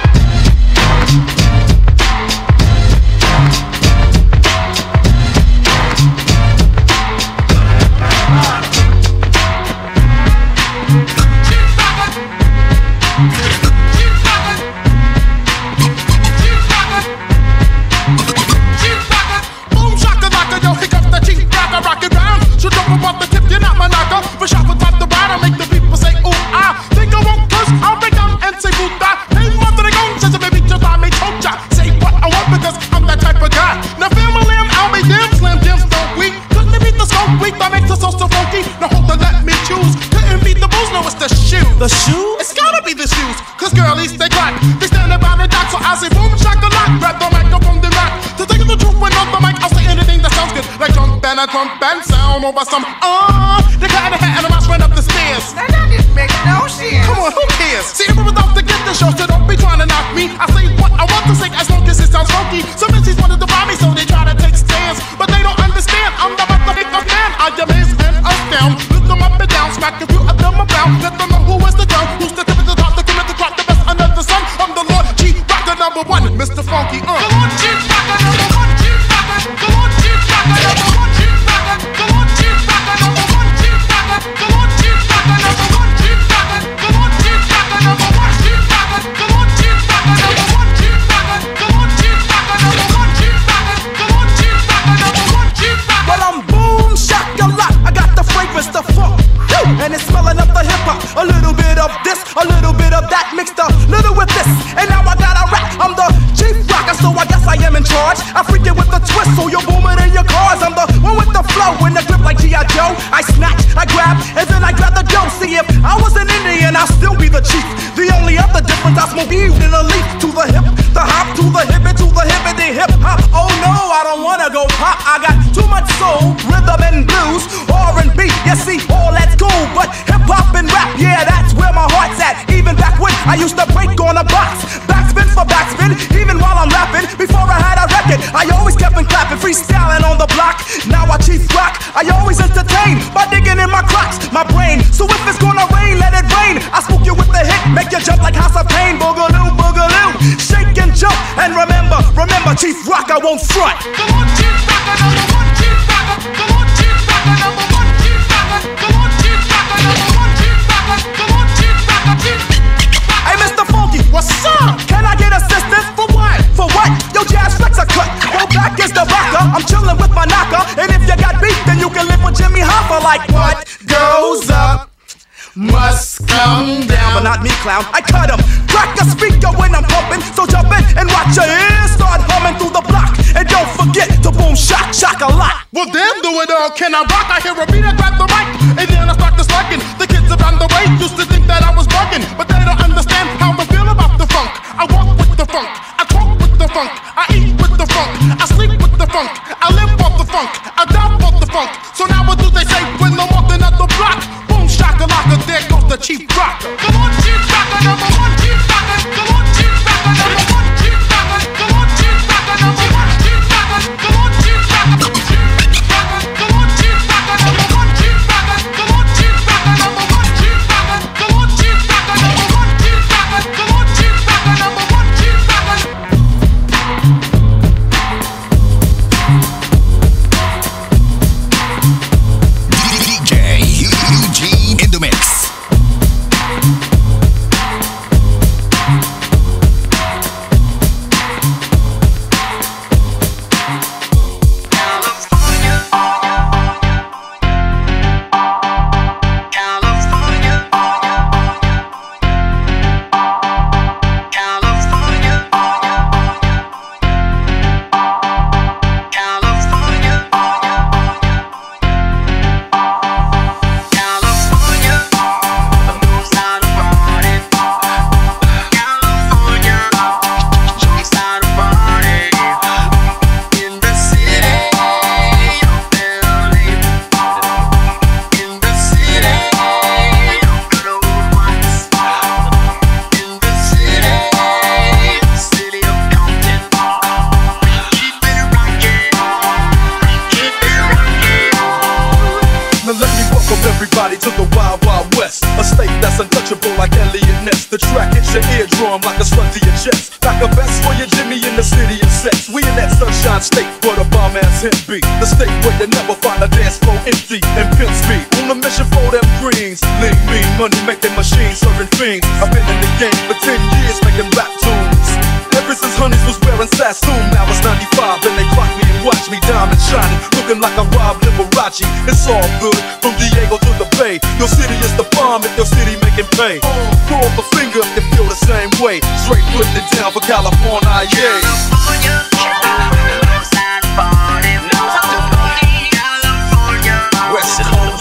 Boom shakalaka, yo, here comes the chief rocker, rock it round. Should up above the tip, you're not my knocker. For shot for top the ride, I make the people say, ooh, ah. Think I won't curse, I'll break down and say, boot that. Hey, mother, they gon' says a baby, just I may choke ya. Say what I want because I'm that type of guy. Now, family, I'm out, be damn, slam, jams, don't we? Couldn't beat the smoke weak, that makes us all so funky. Now, hold on, let me choose. Couldn't beat the booze, no, it's the shoes. The shoes? It's gotta be the shoes, cause girlies, they crack. They stand around the dock, so I say, boom, shakalaka. Grab the microphone, then rock. To take the truth when on the mic, I'll say anything that sounds good. Like jump and a trump and sound over some, uh, the cat in the hat and a mouse ran up the stairs. Now that didn't make no sense. Come on, who cares? See, everyone's out to get the show, so don't be trying to knock me. I say what I want to say as long as it sounds funky. Some M Cs wanted to buy me, so they try to take stands. But they don't understand, I'm the about to make a fan. I amaze and astound. Lift them up and down, smack a few of them around. Let them know who is the ground, who's the tip of the top, the commit the clock, the best under the sun. I'm the Lord Chief Rocker number one, Mister Funky, uh. The Lord Chief Rocker number one, Chief Rocker. The Lord Chief Rocker number one, Chief Rocker. The Lord Chief Rocker number one, Chief Rocker. The Lord Chief Rocker number one, Chief Rocker. The Lord Chief Rocker number one, Chief Rocker. The Lord Chief Rocker number one, Chief Rocker. The Lord Chief Rocker number one, Chief Rocker. The Lord Chief Rocker number one, Chief Rocker. Well, I'm boom shakalaka. I got the fragrance, the funk, and it's smelling up the hip hop. A little bit of this, a little bit of that, mixed a little with this, and now I got a rap. I'm the chief rocker, so I guess I am in charge. I freak it with the twist, so you're booming in your cars. I'm the one with the flow, in the grip like G I Joe. I snatch, I grab, and then I grab the dough. See, if I was an Indian, I'll still be the chief. The only other difference, I smoke weed in a leaf. To the hip, the hop, to the hip, and to the hip, and the hip hop. Oh no, I don't wanna go pop. I got too much soul, rhythm and blues, R and B. You see, all that's cool, but hip hop and rap, yeah, that's where my heart's at. Even back when I used to break on a box, backspin for backspin, even while I'm rapping. Before I had a record, I always kept on clapping, freestyling on the block. Now I chief rock, I always entertain by digging in my crotch, my brain. So if it's gonna rain, let it rain. I spook you with the hit, make you jump like House of Pain. Boogaloo, boogaloo, shake and jump. And remember, remember, Chief Rock, I won't front. Come on, Chief Rocker, number one, Chief Rocker. Come on, Chief Rocker, number one, Chief Rocker. Come on, Chief Rocker, number one, Chief Rocker. Come on, Chief Rocker, Chief. Hey, Mister Funky, what's up? Can I get assistance for what? For what? Yo, Jazz Flex a cut. Go back is the rocker. I'm chilling with my knocker. And if you got beef, then you can live with Jimmy Hoffa. Like what goes up must come down. But not me, clown. I cut him. Crack a speaker when I'm pumping. So jump in and watch your ears start humming through the block. And don't forget to boom shock, shock a lot. Well, damn, do it all. Can I rock? I hear a beat, I grab the mic. And then I start to slacking. The kids around the way used to think that I was bugging. But they don't understand how I feel about the funk. I walk with the funk. I talk with the funk. I eat with the funk. I sleep with the funk. I live off the funk. I die off the funk. So now what do they say when I'm walking up the block? Boom, shakalaka, there goes the Chief Rocker. Come on, Chief Rocker, number one, Chief Rocker. Come on, Chief Rocker, number one, Chief Rocker. Come on. to the Wild Wild West. A state that's untouchable like Elliot Ness. The track hits your eardrum like a slug to your chest. Like a vest for your Jimmy in the city of sex. We in that sunshine state where the bomb ass hit beat. The state where you never find a dance floor empty and pimp speed. On a mission for them greens. Lean, mean, money making machines, serving fiends. I've been in the game for ten years making rap tunes. Ever since Honeys was wearing Sassoon, now it's ninety-five and they clock me and watch me diamond shining, looking like a Rob Liberace. It's all good, from Diego to the Bay. Your city is the bomb if your city making pay. Throw up a finger if you feel the same way. Straight putting it down for California, yeah. West Coast.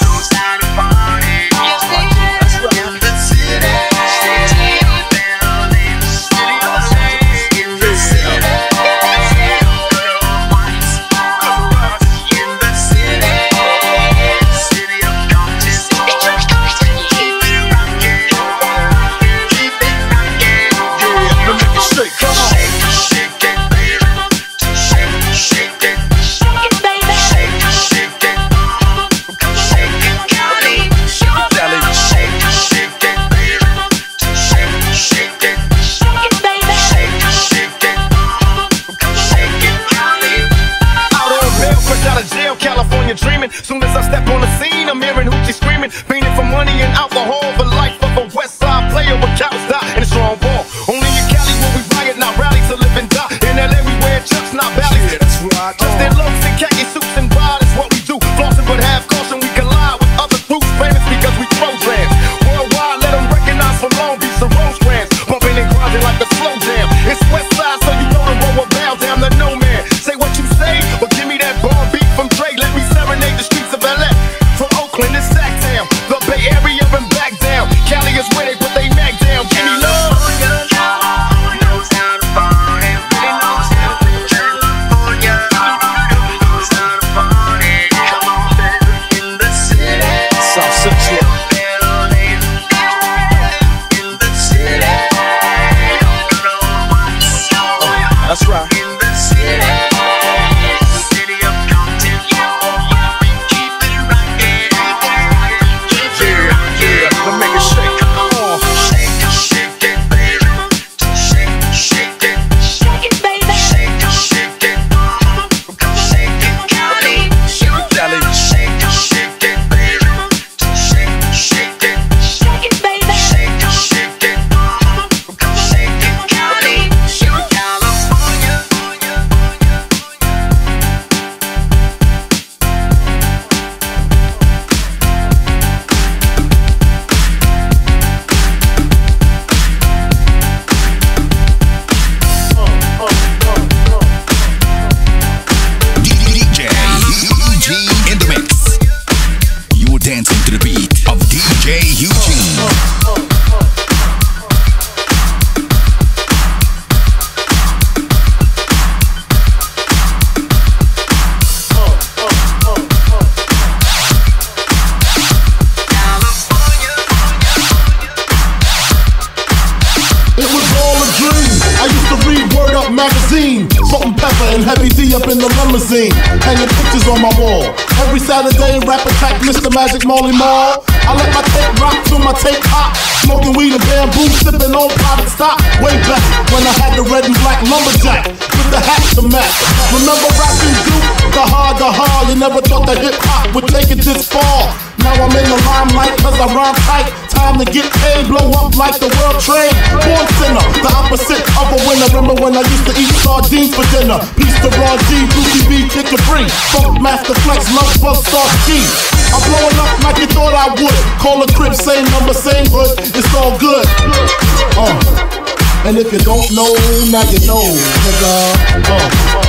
Dreaming. Soon as I step on the scene, I'm hearing hoochie screaming, fiending for money and alcohol. The life of a West Side player with cows die and a strong ball. Only in Cali where we riot, not rally to live and die. In L A we wear chucks, not valleys. Yeah, that's right. Just in lows and khaki suits and ride is what we do. Flossing but have caution, we collide with other groups. Famous because we throw trans. Worldwide, let them recognize from Long Beach to Rosecrans. Bumping and grinding like a slow jam. It's West Side, so you know the road will bow down to no man. Say what you say, but give me that bomb beat from Dre. Let me serenade the streets of L A. From Oakland to Sacktown, the Bay Area and back down. Cali is where they put they mag down. Give me love. South Central. That's right. Hanging pictures on my wall. Every Saturday, rap attack Mister Magic Molly Mall. I let my tape rock till my tape pop. Smoking weed and bamboo, sipping on private stock. Way back when I had the red and black lumberjack with the hat to match. Remember rapping Duke? The hard, the hard. You never thought that hip hop would take it this far. Now I'm in the limelight cause I rhyme tight. Time to get paid, blow up like the world trade. Born sinner, the opposite of a winner. Remember when I used to eat sardines for dinner? Peace to Raw G, Brucey B, Kick It Free. Funk Master Flex, Love Buzz Star Ski. I'm blowing up like you thought I would. Call a crib, same number, same hood. It's all good. Uh. And if you don't know, now you know, nigga. Uh.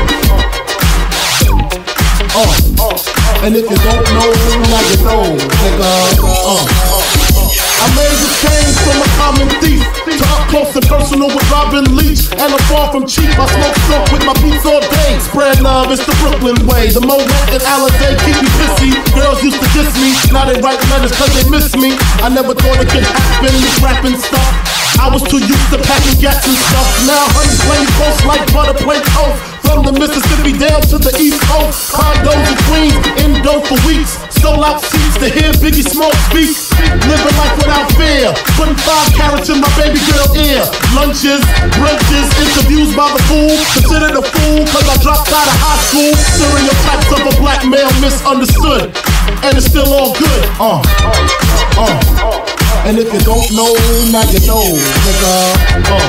Uh. Uh. And if you don't know, now you know, nigga. Uh. I made this change from a common thief to up close and personal with Robin Leach. And I'm far from cheap, I smoke smoke with my beats all day. Spread love, it's the Brooklyn way. The Moet and Alizé keep me pissy. Girls used to diss me, now they write letters cause they miss me. I never thought it could happen, this rapping stuff. I was too used to packing gats and stuff. Now honey's playing close like butter play toast. From the the Mississippi down to the East Coast. Condos in Queens, indo for weeks. Sold out seats to hear Biggie Smoke speak. Living life without fear. Putting five carats in my baby girl ear. Lunches, brunches, interviews by the fool. Considered a fool cause I dropped out of high school. Stereotypes of a black male misunderstood. And it's still all good. Uh, uh. And if you don't know, now you know, nigga. Uh,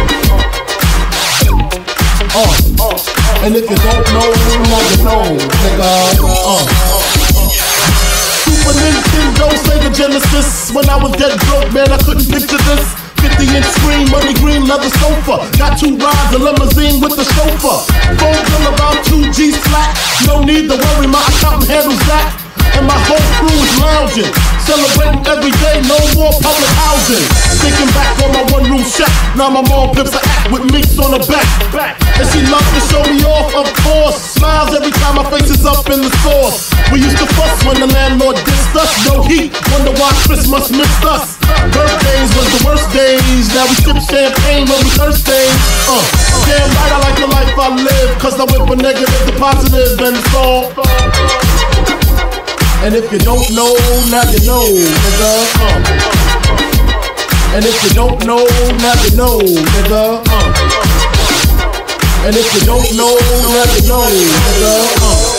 uh. And if you don't know, now you know, nigga. Uh. Super Nintendo, Sega Genesis. When I was dead broke, man, I couldn't picture this. fifty inch screen, money green, leather sofa. Got two rides, a limousine with the chauffeur. Phone bill about two G's flat. No need to worry, my accountant handles that. And my whole crew is lounging, celebrating every day, no more public housing. Thinking back on my one room shack, now my mom pimps a act with minks on the back. And she loves to show me off, of course. Smiles every time my face is up in the sauce. We used to fuss when the landlord dissed us. No heat, wonder why Christmas missed us. Birthdays was the worst days, now we sip champagne when we thirsty. Uh, damn right I like the life I live, cause I went from negative to positive and it's all. And if you don't know, now you know, nigga. Uh. And if you don't know, now you know, nigga. Uh. And if you don't know, now you know, nigga. Uh.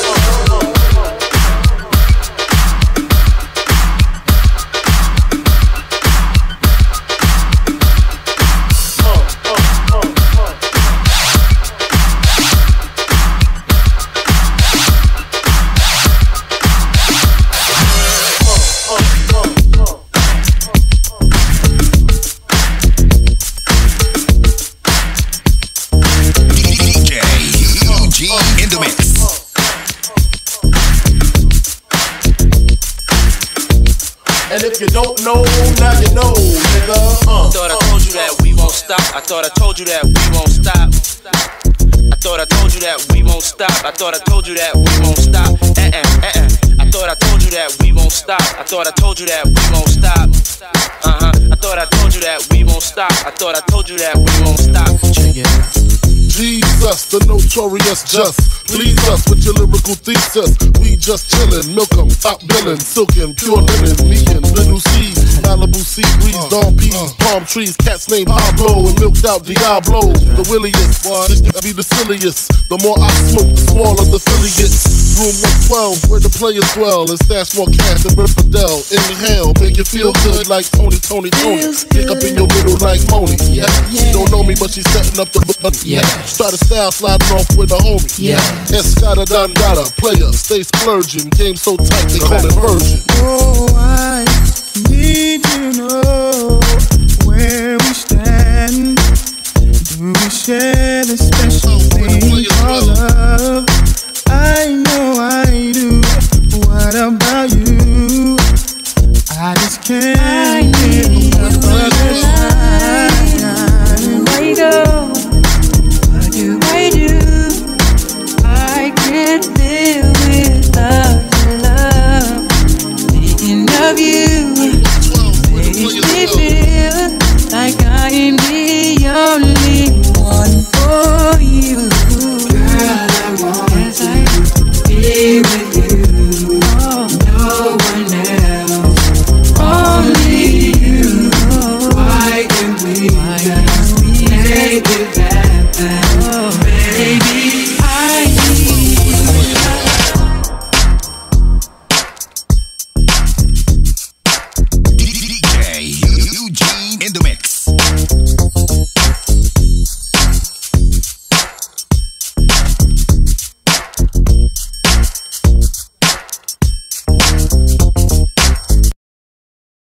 And if you don't know, now you know, nigga. Uh, I thought I told you that we won't stop. I thought I told you that we won't stop. I thought I told you that we won't stop. I thought I told you that we won't stop. Uh uh uh uh. I thought I told you that we won't stop. I thought I told you that we won't stop. Uh huh. I thought I told you that we won't stop. I thought I told you that we won't stop. Check it out. Jesus, the notorious just. Please us with your lyrical thesis. We just chillin', milk 'em, top billin', silkin', pure linen, me and little C, Malibu sea breeze, dawn peas, palm trees, cats named Pablo and milked out Diablo. The williest, this could be the silliest. The more I smoke, the smaller the silly gets. Room one twelve, where the players dwell, and stash more cash than Bert Fidel. Inhale, make you feel good like Tony, Tony, Tony. Pick up in your middle like Moni. Yeah, she don't know me, but she's setting up the button. Yeah. Try to style sliding off with a homie. Yeah. Escada Dandada, player, stay splurging. Game so tight they call it version. Oh, I need